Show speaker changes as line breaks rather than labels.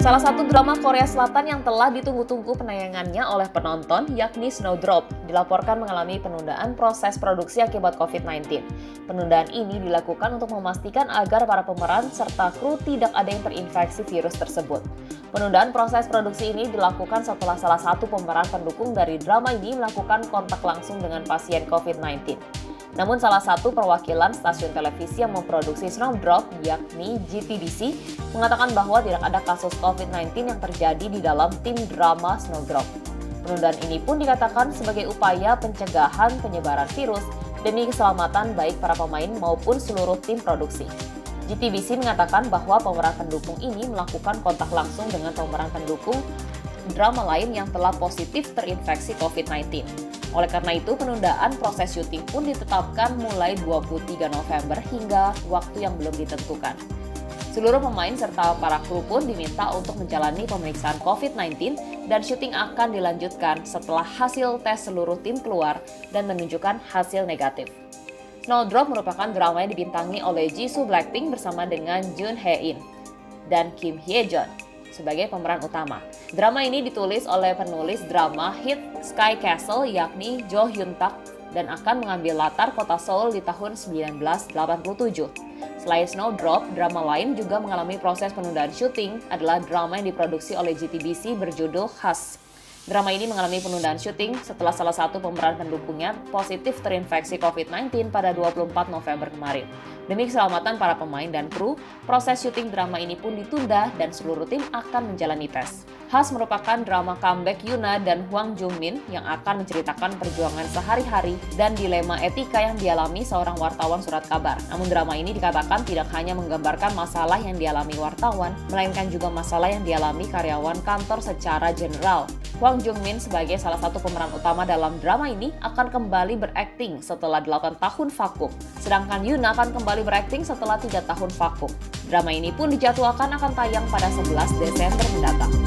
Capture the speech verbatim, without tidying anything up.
Salah satu drama Korea Selatan yang telah ditunggu-tunggu penayangannya oleh penonton, yakni Snowdrop, dilaporkan mengalami penundaan proses produksi akibat covid sembilan belas. Penundaan ini dilakukan untuk memastikan agar para pemeran serta kru tidak ada yang terinfeksi virus tersebut. Penundaan proses produksi ini dilakukan setelah salah satu pemeran pendukung dari drama ini melakukan kontak langsung dengan pasien covid sembilan belas. Namun salah satu perwakilan stasiun televisi yang memproduksi Snowdrop, yakni G T B C, mengatakan bahwa tidak ada kasus covid sembilan belas yang terjadi di dalam tim drama Snowdrop. Penundaan ini pun dikatakan sebagai upaya pencegahan penyebaran virus demi keselamatan baik para pemain maupun seluruh tim produksi. G T B C mengatakan bahwa pemeran pendukung ini melakukan kontak langsung dengan pemeran pendukung drama lain yang telah positif terinfeksi covid sembilan belas. Oleh karena itu, penundaan proses syuting pun ditetapkan mulai dua puluh tiga November hingga waktu yang belum ditentukan. Seluruh pemain serta para kru pun diminta untuk menjalani pemeriksaan covid sembilan belas dan syuting akan dilanjutkan setelah hasil tes seluruh tim keluar dan menunjukkan hasil negatif. Snowdrop merupakan drama yang dibintangi oleh Jisoo Blackpink bersama dengan Jun Hae In dan Kim Hye Jeon sebagai pemeran utama. Drama ini ditulis oleh penulis drama hit Sky Castle yakni Jo Hyun Tak dan akan mengambil latar kota Seoul di tahun sembilan belas delapan puluh tujuh. Selain Snowdrop, drama lain juga mengalami proses penundaan syuting adalah drama yang diproduksi oleh G T B C berjudul Hush. Drama ini mengalami penundaan syuting setelah salah satu pemeran pendukungnya positif terinfeksi covid sembilan belas pada dua puluh empat November kemarin. Demi keselamatan para pemain dan kru, proses syuting drama ini pun ditunda dan seluruh tim akan menjalani tes. Hush merupakan drama comeback Yoona dan Hwang Jung-min yang akan menceritakan perjuangan sehari-hari dan dilema etika yang dialami seorang wartawan surat kabar. Namun drama ini dikatakan tidak hanya menggambarkan masalah yang dialami wartawan, melainkan juga masalah yang dialami karyawan kantor secara general. Hwang Jung-min sebagai salah satu pemeran utama dalam drama ini akan kembali berakting setelah delapan tahun vakum. Sedangkan Yoona akan kembali berakting setelah tiga tahun vakum. Drama ini pun dijadwalkan akan tayang pada sebelas Desember mendatang.